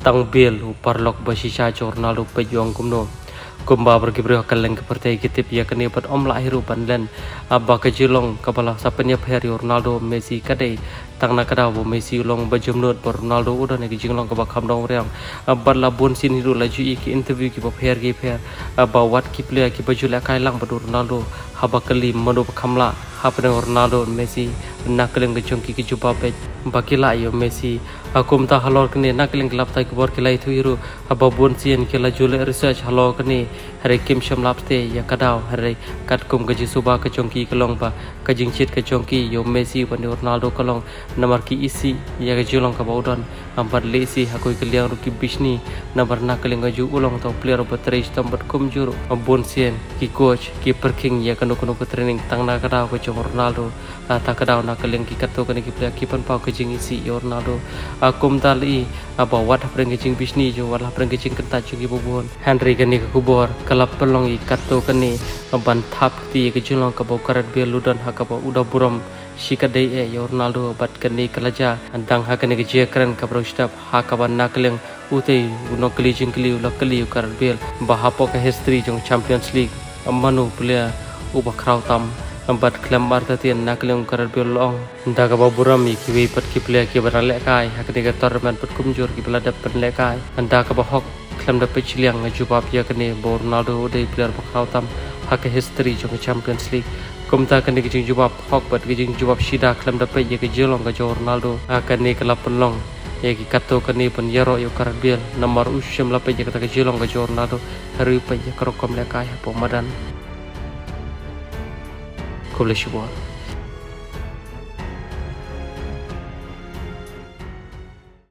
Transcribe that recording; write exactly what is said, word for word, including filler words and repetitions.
tang bil uparlok basisha Ronaldo pejuang kumno kumba berkibrih kaleng kepertai kitip ya kene pat om lahiru panlen abba kejilong kapala sapenya pheri Ronaldo Messi kadai tang na kada bo Messi long bajumnot por Ronaldo udah ne kijinglong ka bakham dong reang abba la bon sin hiru laju ki interview ki pher ki pher abba wat ki player ki bajula kai lang badu Ronaldo haba kali madu khamla hapne Ronaldo Messi nakaleng kejong ki kijupa pe bakila yo Messi akum ta halor kene nakaleng klap tai kubor kilai thuiru haba bon sin kila jule research halor kene hare kim shamlapte ya kadau hare kat kum gaji suba kejong ki kelong ba kajing chit kejong ki yo Messi ban Ronaldo kalong nomor ki isi ya kejolong ka baudon ampat lesi hakoi keliang ruki bisni nomor nakaleng gaju ulong to player batrej tambat kum juru bon sin ki coach ki perking ya kanu kanu training tang na kadau kejong Ronaldo ta kadau nakaleng ki kato kene ki player ki pan pau kejing isi yo Ronaldo akum tali aba wat apreng kejing bisni jo wala apreng kejing kenta ki bobon Henry kene ke kubor kalap pelong i kato kene ban thap ti kejolong ka bau karat bel ludan hakaba udah buram shikadai e yo Ronaldo bat kene kalaja andang hakane ke je kran ka brostap hakaban nakaleng utei uno kli jingkli ulo kli karat bel bahapo ka history jong Champions League amanu player uba kraw tam empat klaim marta tian nakaleng karat bel long ndaga baburam i kiwi pat ki player ki barale kai hakane ka tournament pat kumjur ki belada pen le kai ndaga bahok klaim da pechliang ngajubab ya kene bo Ronaldo udei player bakraw tam hak history jong Champions League kumta kene kijing jubab hok bat kijing jubab shida klaim da pe ye ke jelong ka Ronaldo akan ne kala penlong ye ki kato kene pen yaro yo karat bel nomor usham la pe ye kata ke jelong ka Ronaldo hari pe ye krokom le kai po madan Kulishwa